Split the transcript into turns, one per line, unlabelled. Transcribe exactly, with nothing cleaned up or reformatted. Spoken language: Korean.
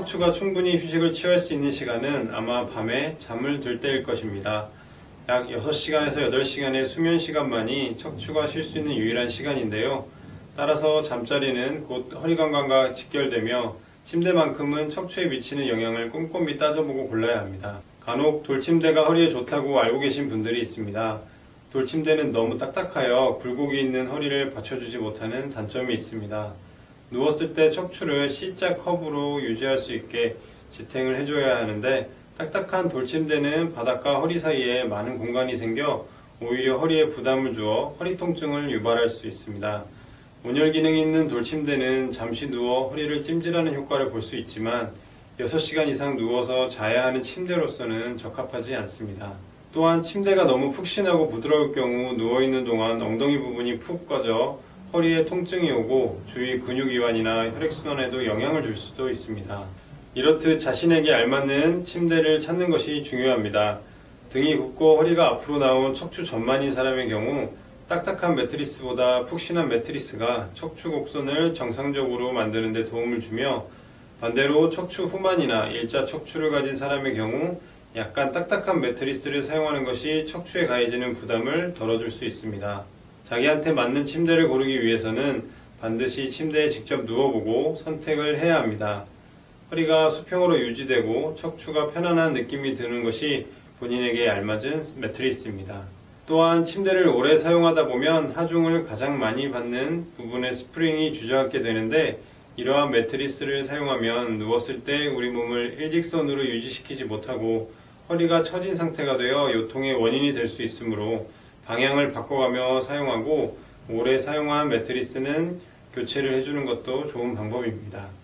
척추가 충분히 휴식을 취할 수 있는 시간은 아마 밤에 잠을 들 때일 것입니다. 약 여섯 시간에서 여덟 시간의 수면 시간만이 척추가 쉴 수 있는 유일한 시간인데요. 따라서 잠자리는 곧 허리 건강과 직결되며 침대만큼은 척추에 미치는 영향을 꼼꼼히 따져보고 골라야 합니다. 간혹 돌침대가 허리에 좋다고 알고 계신 분들이 있습니다. 돌침대는 너무 딱딱하여 굴곡이 있는 허리를 받쳐주지 못하는 단점이 있습니다. 누웠을 때 척추를 C자 커브로 유지할 수 있게 지탱을 해줘야 하는데 딱딱한 돌침대는 바닥과 허리 사이에 많은 공간이 생겨 오히려 허리에 부담을 주어 허리 통증을 유발할 수 있습니다. 온열 기능이 있는 돌침대는 잠시 누워 허리를 찜질하는 효과를 볼 수 있지만 여섯 시간 이상 누워서 자야 하는 침대로서는 적합하지 않습니다. 또한 침대가 너무 푹신하고 부드러울 경우 누워있는 동안 엉덩이 부분이 푹 꺼져 허리에 통증이 오고 주위 근육이완이나 혈액순환에도 영향을 줄 수도 있습니다. 이렇듯 자신에게 알맞는 침대를 찾는 것이 중요합니다. 등이 굽고 허리가 앞으로 나온 척추 전만인 사람의 경우 딱딱한 매트리스보다 푹신한 매트리스가 척추 곡선을 정상적으로 만드는 데 도움을 주며 반대로 척추 후만이나 일자 척추를 가진 사람의 경우 약간 딱딱한 매트리스를 사용하는 것이 척추에 가해지는 부담을 덜어줄 수 있습니다. 자기한테 맞는 침대를 고르기 위해서는 반드시 침대에 직접 누워보고 선택을 해야 합니다. 허리가 수평으로 유지되고 척추가 편안한 느낌이 드는 것이 본인에게 알맞은 매트리스입니다. 또한 침대를 오래 사용하다 보면 하중을 가장 많이 받는 부분에 스프링이 주저앉게 되는데 이러한 매트리스를 사용하면 누웠을 때 우리 몸을 일직선으로 유지시키지 못하고 허리가 처진 상태가 되어 요통의 원인이 될 수 있으므로 방향을 바꿔가며 사용하고 오래 사용한 매트리스는 교체를 해주는 것도 좋은 방법입니다.